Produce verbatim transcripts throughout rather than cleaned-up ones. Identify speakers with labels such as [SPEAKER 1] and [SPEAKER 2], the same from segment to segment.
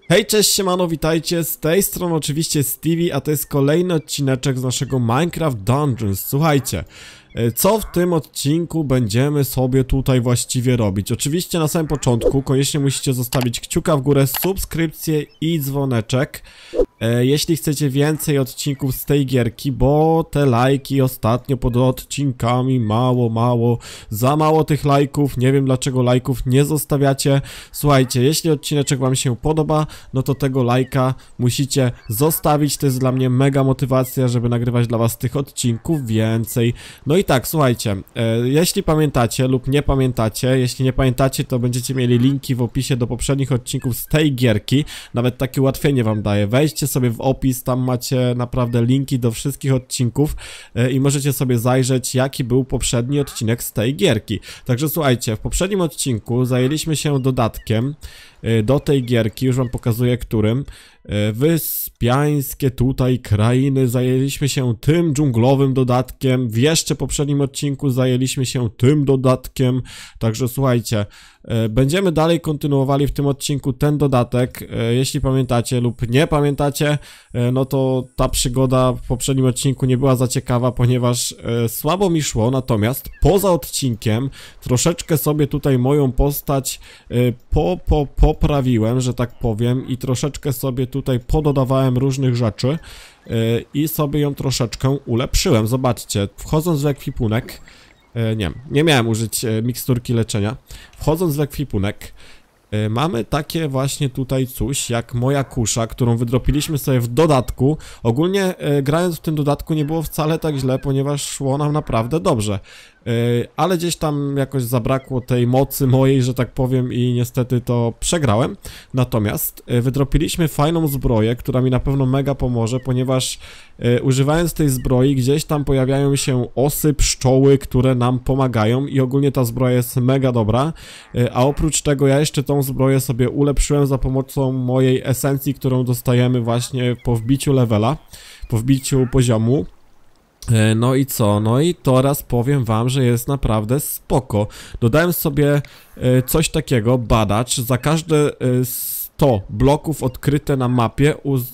[SPEAKER 1] Hej, cześć, siemano, witajcie, z tej strony oczywiście Stevie, a to jest kolejny odcineczek z naszego Minecraft Dungeons. Słuchajcie, co w tym odcinku będziemy sobie tutaj właściwie robić? Oczywiście na samym początku koniecznie musicie zostawić kciuka w górę, subskrypcję i dzwoneczek, jeśli chcecie więcej odcinków z tej gierki, bo te lajki ostatnio pod odcinkami mało, mało, za mało tych lajków, nie wiem dlaczego lajków nie zostawiacie. Słuchajcie, jeśli odcineczek wam się podoba, no to tego lajka musicie zostawić, to jest dla mnie mega motywacja, żeby nagrywać dla was tych odcinków więcej. No i tak, słuchajcie, e, jeśli pamiętacie lub nie pamiętacie, jeśli nie pamiętacie, to będziecie mieli linki w opisie do poprzednich odcinków z tej gierki, nawet takie ułatwienie wam daję, wejdźcie sobie w opis, tam macie naprawdę linki do wszystkich odcinków e, i możecie sobie zajrzeć, jaki był poprzedni odcinek z tej gierki. Także słuchajcie, w poprzednim odcinku zajęliśmy się dodatkiem e, do tej gierki, już wam pokazuję którym. e, Wyspiańskie tutaj krainy, zajęliśmy się tym dżunglowym dodatkiem, w jeszcze poprzednim odcinku zajęliśmy się tym dodatkiem, także słuchajcie, e, będziemy dalej kontynuowali w tym odcinku ten dodatek, e, jeśli pamiętacie lub nie pamiętacie, e, no to ta przygoda w poprzednim odcinku nie była za ciekawa, ponieważ e, słabo mi szło, natomiast poza odcinkiem troszeczkę sobie tutaj moją postać e, po, po, poprawiłem, że tak powiem, i troszeczkę sobie tutaj pododawałem różnych rzeczy e, i sobie ją troszeczkę ulepszyłem. Zobaczcie, wchodząc w ekwipunek, e, nie, nie miałem użyć e, miksturki leczenia, wchodząc w ekwipunek, E, mamy takie właśnie tutaj coś jak moja kusza, którą wydropiliśmy sobie w dodatku. Ogólnie e, grając w tym dodatku nie było wcale tak źle, ponieważ szło nam naprawdę dobrze. E, ale gdzieś tam jakoś zabrakło tej mocy mojej, że tak powiem, i niestety to przegrałem. Natomiast e, wydropiliśmy fajną zbroję, która mi na pewno mega pomoże, ponieważ e, używając tej zbroi gdzieś tam pojawiają się osy, pszczoły, które nam pomagają i ogólnie ta zbroja jest mega dobra. E, a oprócz tego ja jeszcze tą zbroję sobie ulepszyłem za pomocą mojej esencji, którą dostajemy właśnie po wbiciu levela, po wbiciu poziomu. No i co? No i teraz powiem wam, że jest naprawdę spoko. Dodałem sobie coś takiego, badacz, za każde sto bloków odkryte na mapie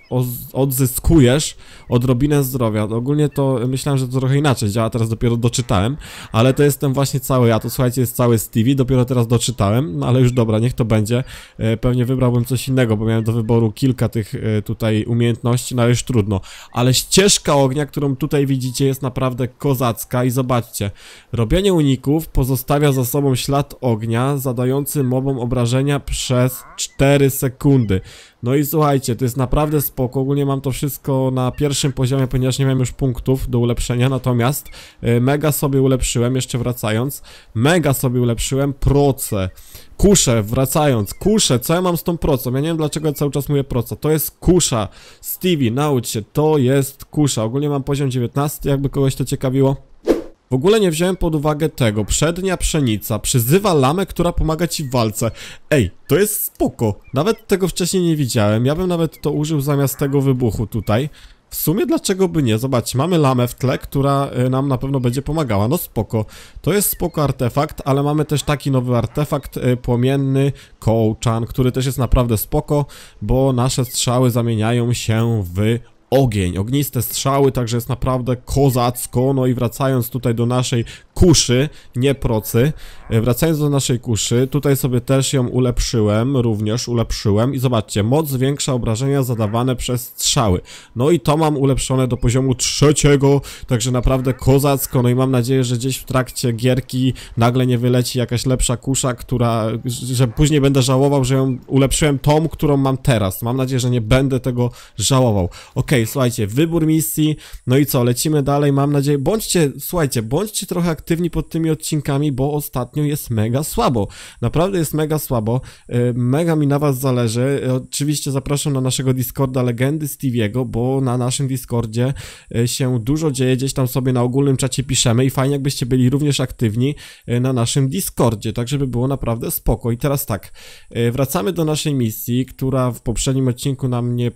[SPEAKER 1] odzyskujesz odrobinę zdrowia. Ogólnie to myślałem, że to trochę inaczej działa, teraz dopiero doczytałem, ale to jestem właśnie cały ja, to słuchajcie, jest cały Stevie, dopiero teraz doczytałem, no ale już dobra, niech to będzie. Pewnie wybrałbym coś innego, bo miałem do wyboru kilka tych tutaj umiejętności, no ale już trudno. Ale ścieżka ognia, którą tutaj widzicie, jest naprawdę kozacka i zobaczcie, robienie uników pozostawia za sobą ślad ognia, zadający mobom obrażenia przez cztery sekundy. No i słuchajcie, to jest naprawdę spoko, ogólnie mam to wszystko na pierwszym poziomie, ponieważ nie mam już punktów do ulepszenia, natomiast y, mega sobie ulepszyłem, jeszcze wracając, mega sobie ulepszyłem proce, kuszę, wracając, kuszę, co ja mam z tą procą, ja nie wiem dlaczego ja cały czas mówię proca, to jest kusza, Stevie, naucz się, to jest kusza, ogólnie mam poziom dziewiętnasty, jakby kogoś to ciekawiło. W ogóle nie wziąłem pod uwagę tego, przednia pszenica przyzywa lamę, która pomaga ci w walce. Ej, to jest spoko, nawet tego wcześniej nie widziałem, ja bym nawet to użył zamiast tego wybuchu tutaj. W sumie dlaczego by nie? Zobaczcie, mamy lamę w tle, która y, nam na pewno będzie pomagała, no spoko. To jest spoko artefakt, ale mamy też taki nowy artefakt y, płomienny, kołczan, który też jest naprawdę spoko, bo nasze strzały zamieniają się w ogień, ogniste strzały, także jest naprawdę kozacko. No i wracając tutaj do naszej kuszy, nie procy, wracając do naszej kuszy, tutaj sobie też ją ulepszyłem, również ulepszyłem i zobaczcie, moc zwiększa obrażenia zadawane przez strzały. No i to mam ulepszone do poziomu trzeciego, także naprawdę kozacko, no i mam nadzieję, że gdzieś w trakcie gierki nagle nie wyleci jakaś lepsza kusza, która, że później będę żałował, że ją ulepszyłem tą, którą mam teraz. Mam nadzieję, że nie będę tego żałował. Okej, słuchajcie, wybór misji, no i co, lecimy dalej, mam nadzieję, bądźcie, słuchajcie, bądźcie trochę aktywni pod tymi odcinkami, bo ostatnio jest mega słabo, naprawdę jest mega słabo, mega mi na was zależy. Oczywiście zapraszam na naszego Discorda Legendy Stevie'ego, bo na naszym Discordzie się dużo dzieje, gdzieś tam sobie na ogólnym czacie piszemy i fajnie jakbyście byli również aktywni na naszym Discordzie, tak żeby było naprawdę spoko. I teraz tak, wracamy do naszej misji, która w poprzednim odcinku nam nie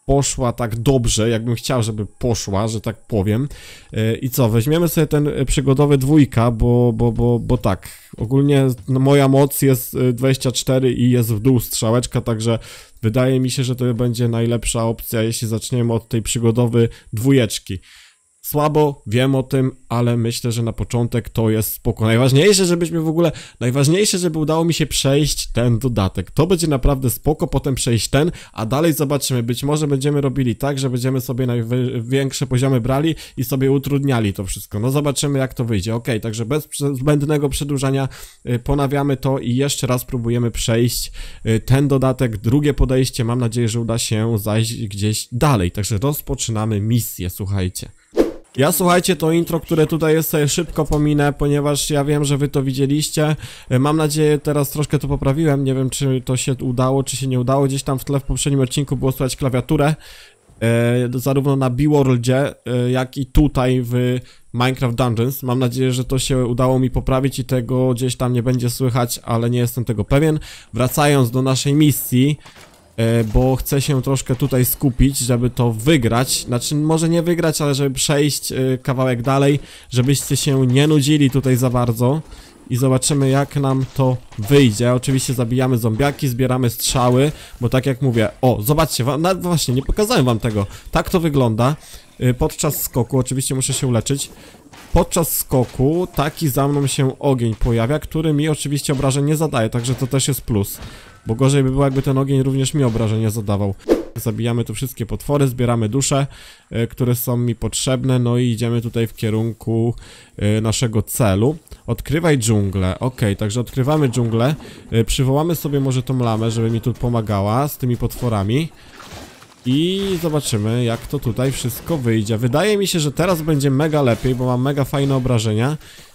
[SPEAKER 1] poszła tak dobrze, jakbym chciał, żeby poszła, że tak powiem. I co, weźmiemy sobie ten przygodowy dwójka, bo, bo, bo, bo tak, ogólnie no, moja moc jest dwadzieścia cztery i jest w dół strzałeczka, także wydaje mi się, że to będzie najlepsza opcja, jeśli zaczniemy od tej przygodowy dwójeczki. Słabo, wiem o tym, ale myślę, że na początek to jest spoko. Najważniejsze, żebyśmy w ogóle, najważniejsze, żeby udało mi się przejść ten dodatek. To będzie naprawdę spoko, potem przejść ten, a dalej zobaczymy. Być może będziemy robili tak, że będziemy sobie największe poziomy brali i sobie utrudniali to wszystko. No zobaczymy, jak to wyjdzie. Ok, także bez zbędnego przedłużania y, ponawiamy to i jeszcze raz próbujemy przejść y, ten dodatek. Drugie podejście, mam nadzieję, że uda się zajść gdzieś dalej. Także rozpoczynamy misję, słuchajcie. Ja, słuchajcie, to intro, które tutaj jest, sobie szybko pominę, ponieważ ja wiem, że wy to widzieliście. Mam nadzieję, teraz troszkę to poprawiłem, nie wiem, czy to się udało, czy się nie udało. Gdzieś tam w tle w poprzednim odcinku było słychać klawiaturę, e, zarówno na B-Worldzie, e, jak i tutaj w Minecraft Dungeons. Mam nadzieję, że to się udało mi poprawić i tego gdzieś tam nie będzie słychać, ale nie jestem tego pewien. Wracając do naszej misji, bo chcę się troszkę tutaj skupić, żeby to wygrać, znaczy może nie wygrać, ale żeby przejść kawałek dalej, żebyście się nie nudzili tutaj za bardzo i zobaczymy, jak nam to wyjdzie. Oczywiście zabijamy zombiaki, zbieramy strzały, bo tak jak mówię, o, zobaczcie, no właśnie, nie pokazałem wam tego, tak to wygląda podczas skoku, oczywiście muszę się uleczyć. Podczas skoku taki za mną się ogień pojawia, który mi oczywiście obrażeń nie zadaje, także to też jest plus. Bo gorzej by było, jakby ten ogień również mi obrażeń nie zadawał. Zabijamy tu wszystkie potwory, zbieramy dusze, y, które są mi potrzebne, no i idziemy tutaj w kierunku y, naszego celu. Odkrywaj dżunglę, ok, także odkrywamy dżunglę, y, przywołamy sobie może tą lamę, żeby mi tu pomagała z tymi potworami. I zobaczymy, jak to tutaj wszystko wyjdzie. Wydaje mi się, że teraz będzie mega lepiej, bo mam mega fajne obrażenia.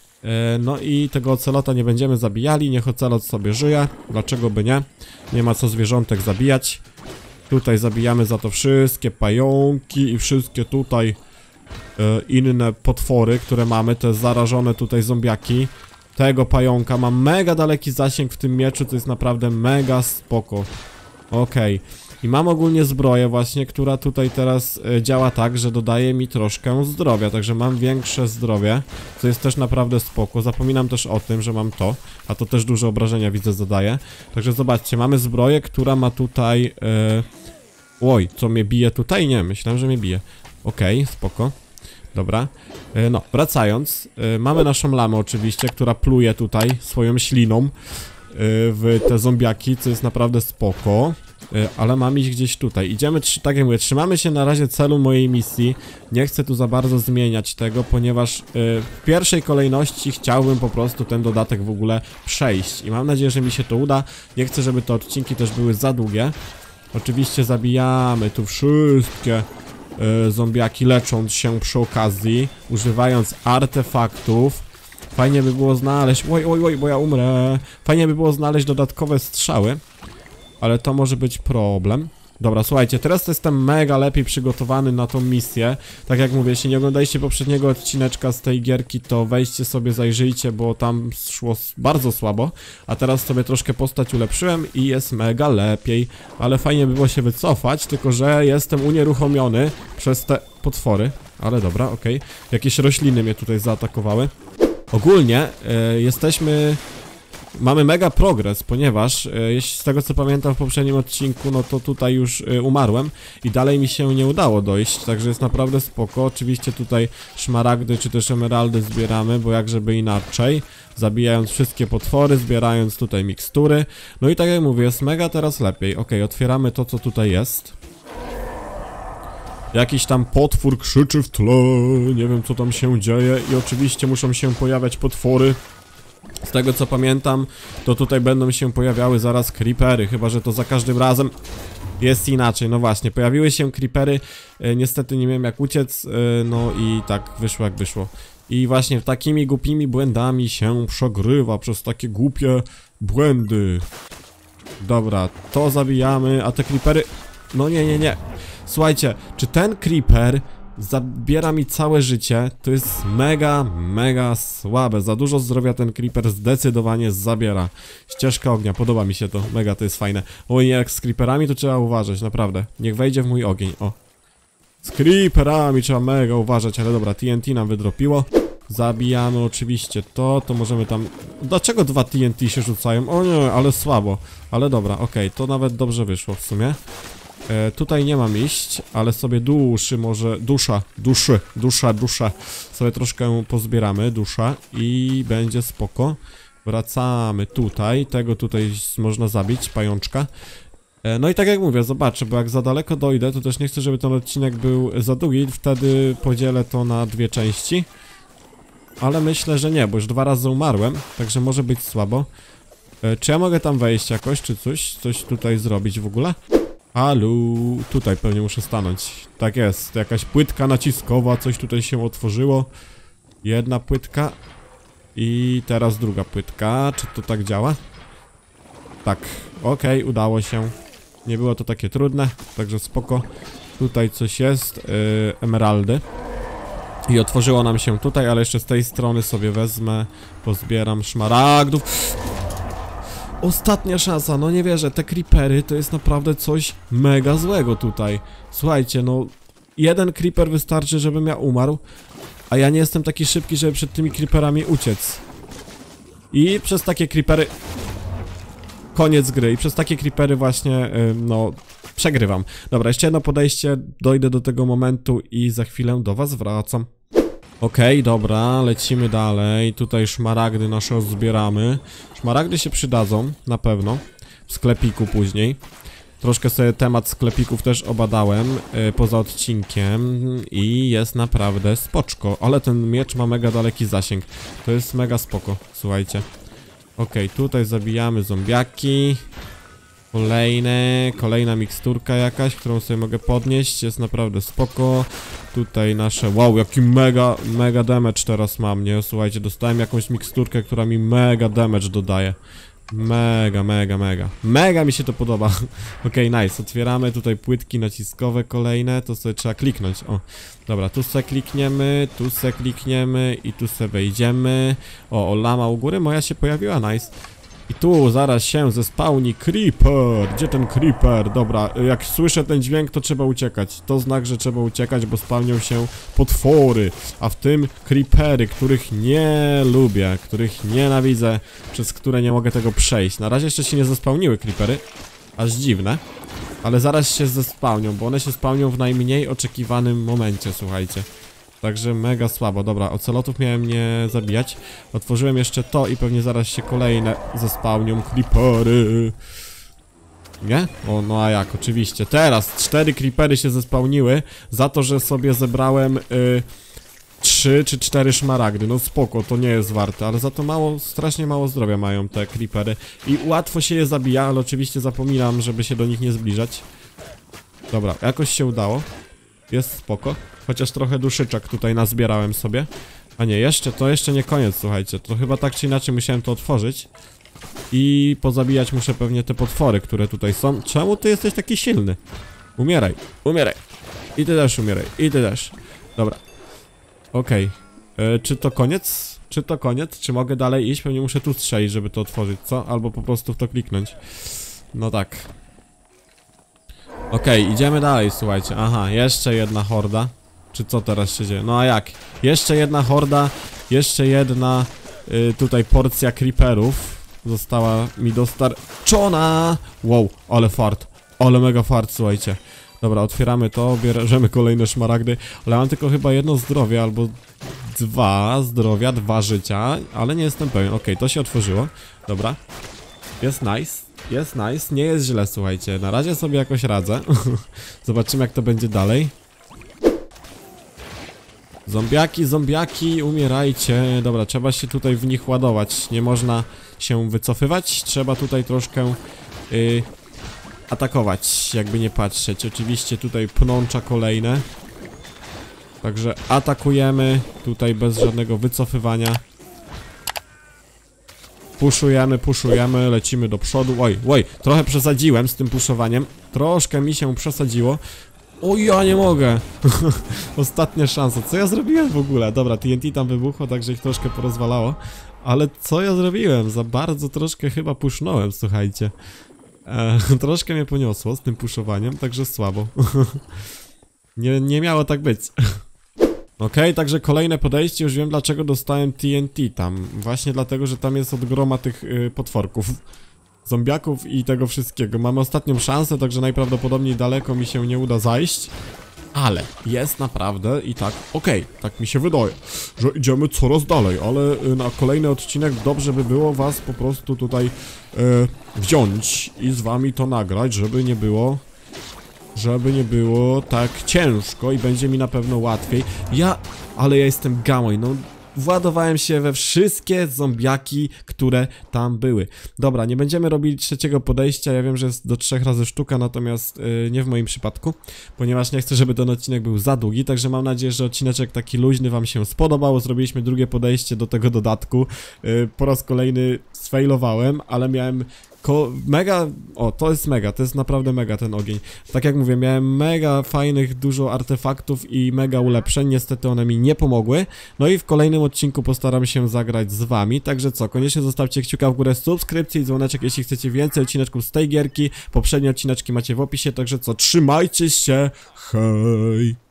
[SPEAKER 1] No i tego ocelota nie będziemy zabijali, niech ocelot sobie żyje, dlaczego by nie, nie ma co zwierzątek zabijać. Tutaj zabijamy za to wszystkie pająki i wszystkie tutaj e, inne potwory, które mamy, te zarażone tutaj zombiaki. Tego pająka ma mega daleki zasięg w tym mieczu, co jest naprawdę mega spoko. Okej. I mam ogólnie zbroję właśnie, która tutaj teraz e, działa tak, że dodaje mi troszkę zdrowia, także mam większe zdrowie, co jest też naprawdę spoko. Zapominam też o tym, że mam to, a to też duże obrażenia widzę zadaje. Także zobaczcie, mamy zbroję, która ma tutaj... E... Oj, co mnie bije tutaj? Nie, myślałem, że mnie bije. Okej, okay, spoko. Dobra, e, no, wracając, e, mamy naszą lamę oczywiście, która pluje tutaj swoją śliną e, w te zombiaki, co jest naprawdę spoko. Ale mam iść gdzieś tutaj. Idziemy, tak jak mówię, trzymamy się na razie celu mojej misji. Nie chcę tu za bardzo zmieniać tego, ponieważ yy, w pierwszej kolejności chciałbym po prostu ten dodatek w ogóle przejść. I mam nadzieję, że mi się to uda. Nie chcę, żeby te odcinki też były za długie. Oczywiście zabijamy tu wszystkie yy, zombiaki, lecząc się przy okazji, używając artefaktów. Fajnie by było znaleźć... Oj, oj, oj, bo ja umrę. Fajnie by było znaleźć dodatkowe strzały. Ale to może być problem. Dobra, słuchajcie, teraz jestem mega lepiej przygotowany na tą misję. Tak jak mówię, jeśli nie oglądaliście poprzedniego odcineczka z tej gierki, to wejdźcie sobie, zajrzyjcie, bo tam szło bardzo słabo. A teraz sobie troszkę postać ulepszyłem i jest mega lepiej. Ale fajnie by było się wycofać, tylko że jestem unieruchomiony przez te potwory. Ale dobra, okej. Okay. Jakieś rośliny mnie tutaj zaatakowały. Ogólnie yy, jesteśmy... Mamy mega progres, ponieważ e, z tego co pamiętam w poprzednim odcinku, no to tutaj już e, umarłem i dalej mi się nie udało dojść, także jest naprawdę spoko. Oczywiście tutaj szmaragdy czy też emeraldy zbieramy, bo jak żeby inaczej, zabijając wszystkie potwory, zbierając tutaj mikstury. No i tak jak mówię, jest mega teraz lepiej. Ok, otwieramy to, co tutaj jest. Jakiś tam potwór krzyczy w tle, nie wiem co tam się dzieje i oczywiście muszą się pojawiać potwory. Z tego co pamiętam, to tutaj będą się pojawiały zaraz creepery, chyba że to za każdym razem jest inaczej. No właśnie, pojawiły się creepery, e, niestety nie miałem jak uciec, e, no i tak wyszło jak wyszło. I właśnie takimi głupimi błędami się przegrywa, przez takie głupie błędy. Dobra, to zabijamy, a te creepery... No nie, nie, nie. Słuchajcie, czy ten creeper Zabiera mi całe życie. To jest mega, mega słabe. Za dużo zdrowia ten creeper zdecydowanie zabiera. Ścieżka ognia, podoba mi się to. Mega, to jest fajne. Oj, jak z creeperami to trzeba uważać, naprawdę. Niech wejdzie w mój ogień, o. Z creeperami trzeba mega uważać, ale dobra, T N T nam wydropiło. Zabijamy oczywiście to, to możemy tam... Dlaczego dwa T N T się rzucają? O nie, ale słabo. Ale dobra, okej, okay, to nawet dobrze wyszło w sumie. E, tutaj nie mam iść, ale sobie duszy może... Dusza, duszy, dusza, dusza. Sobie troszkę pozbieramy, dusza i będzie spoko. Wracamy tutaj, tego tutaj można zabić, pajączka. E, no i tak jak mówię, zobaczę, bo jak za daleko dojdę, to też nie chcę, żeby ten odcinek był za długi. Wtedy podzielę to na dwie części. Ale myślę, że nie, bo już dwa razy umarłem, także może być słabo. E, czy ja mogę tam wejść jakoś, czy coś? Coś tutaj zrobić w ogóle? Alu, tutaj pewnie muszę stanąć. Tak jest, jakaś płytka naciskowa, coś tutaj się otworzyło. Jedna płytka. I teraz druga płytka. Czy to tak działa? Tak, okej, okay, udało się. Nie było to takie trudne, także spoko. Tutaj coś jest, yy, emeraldy. I otworzyło nam się tutaj, ale jeszcze z tej strony sobie wezmę. Pozbieram szmaragdów. Ostatnia szansa, no nie wierzę, te creepery to jest naprawdę coś mega złego tutaj. Słuchajcie, no jeden creeper wystarczy, żebym ja umarł, a ja nie jestem taki szybki, żeby przed tymi creeperami uciec. I przez takie creepery... Koniec gry i przez takie creepery właśnie, yy, no, przegrywam. Dobra, jeszcze jedno podejście, dojdę do tego momentu i za chwilę do was wracam. Okej, okay, dobra, lecimy dalej. Tutaj szmaragdy nasze zbieramy. Szmaragdy się przydadzą, na pewno. W sklepiku później. Troszkę sobie temat sklepików też obadałem yy, poza odcinkiem. I jest naprawdę spoczko. Ale ten miecz ma mega daleki zasięg. To jest mega spoko, słuchajcie. Okej, okay, tutaj zabijamy zombiaki. Kolejne, kolejna miksturka jakaś, którą sobie mogę podnieść, jest naprawdę spoko. Tutaj nasze, wow, jaki mega, mega damage teraz mam, nie? Słuchajcie, dostałem jakąś miksturkę, która mi mega damage dodaje. Mega, mega, mega. Mega mi się to podoba. Okej, okay, nice, otwieramy tutaj płytki naciskowe kolejne, to sobie trzeba kliknąć, o. Dobra, tu sobie klikniemy, tu sobie klikniemy i tu sobie wejdziemy. O, o, lama u góry moja się pojawiła, nice. I tu zaraz się zespałni creeper. Gdzie ten creeper? Dobra, jak słyszę ten dźwięk, to trzeba uciekać. To znak, że trzeba uciekać, bo spełnią się potwory. A w tym creepery, których nie lubię, których nienawidzę, przez które nie mogę tego przejść. Na razie jeszcze się nie zespałniły creepery. Aż dziwne. Ale zaraz się zespałnią, bo one się spełnią w najmniej oczekiwanym momencie, słuchajcie. Także mega słabo. Dobra, ocelotów miałem nie zabijać. Otworzyłem jeszcze to i pewnie zaraz się kolejne zespałnią creepery. Nie? O, no a jak? Oczywiście. Teraz cztery creepery się zespałniły za to, że sobie zebrałem y, trzy czy cztery szmaragdy. No spoko, to nie jest warte, ale za to mało, strasznie mało zdrowia mają te creepery. I łatwo się je zabija, ale oczywiście zapominam, żeby się do nich nie zbliżać. Dobra, jakoś się udało. Jest spoko. Chociaż trochę duszyczek tutaj nazbierałem sobie. A nie, jeszcze, to jeszcze nie koniec, słuchajcie. To chyba tak czy inaczej musiałem to otworzyć. I pozabijać muszę pewnie te potwory, które tutaj są. Czemu ty jesteś taki silny? Umieraj, umieraj. I ty też umieraj, i ty też. Dobra. Okej. Okay. Czy to koniec? Czy to koniec? Czy mogę dalej iść? Pewnie muszę tu strzelić, żeby to otworzyć, co? Albo po prostu w to kliknąć. No tak. Okej, okay, idziemy dalej, słuchajcie. Aha, jeszcze jedna horda. Czy co teraz się dzieje? No a jak? Jeszcze jedna horda, jeszcze jedna y, tutaj porcja creeperów została mi dostarczona. Wow, ale fart, ale mega fart, słuchajcie. Dobra, otwieramy to, bierzemy kolejne szmaragdy, ale mam tylko chyba jedno zdrowie albo dwa zdrowia, dwa życia, ale nie jestem pewien. Okej, okay, to się otworzyło. Dobra, jest nice. Jest nice, nie jest źle, słuchajcie. Na razie sobie jakoś radzę. Zobaczymy, jak to będzie dalej. Zombiaki, zombiaki, umierajcie. Dobra, trzeba się tutaj w nich ładować. Nie można się wycofywać. Trzeba tutaj troszkę yy, atakować, jakby nie patrzeć. Oczywiście tutaj pnącza kolejne. Także atakujemy tutaj bez żadnego wycofywania. Puszujemy, puszujemy, lecimy do przodu. Oj, oj, trochę przesadziłem z tym puszowaniem. Troszkę mi się przesadziło. O, ja nie mogę. Ostatnia szansa. Co ja zrobiłem w ogóle? Dobra, T N T tam wybuchło, także ich troszkę porozwalało. Ale co ja zrobiłem? Za bardzo troszkę chyba pusznąłem, słuchajcie. E, troszkę mnie poniosło z tym puszowaniem, także słabo. nie, nie miało tak być. Okej, okay, także kolejne podejście, już wiem dlaczego dostałem T N T tam. Właśnie dlatego, że tam jest od groma tych y, potworków. Zombiaków i tego wszystkiego. Mamy ostatnią szansę, także najprawdopodobniej daleko mi się nie uda zajść. Ale jest naprawdę i tak, okej, okay, tak mi się wydaje, że idziemy coraz dalej, ale y, na kolejny odcinek dobrze by było was po prostu tutaj y, wziąć i z wami to nagrać, żeby nie było... Żeby nie było tak ciężko i będzie mi na pewno łatwiej. Ja... Ale ja jestem gamoj, no... Władowałem się we wszystkie zombiaki, które tam były. Dobra, nie będziemy robili trzeciego podejścia, ja wiem, że jest do trzech razy sztuka, natomiast yy, nie w moim przypadku, ponieważ nie chcę, żeby ten odcinek był za długi, także mam nadzieję, że odcineczek taki luźny wam się spodobał. Zrobiliśmy drugie podejście do tego dodatku. Yy, po raz kolejny sfailowałem, ale miałem... Ko mega, o to jest mega, to jest naprawdę mega ten ogień. Tak jak mówię, miałem mega fajnych, dużo artefaktów i mega ulepszeń, niestety one mi nie pomogły. No i w kolejnym odcinku postaram się zagrać z wami, także co, koniecznie zostawcie kciuka w górę, subskrypcję i dzwoneczek, jeśli chcecie więcej odcineczków z tej gierki. Poprzednie odcineczki macie w opisie, także co, trzymajcie się, hej!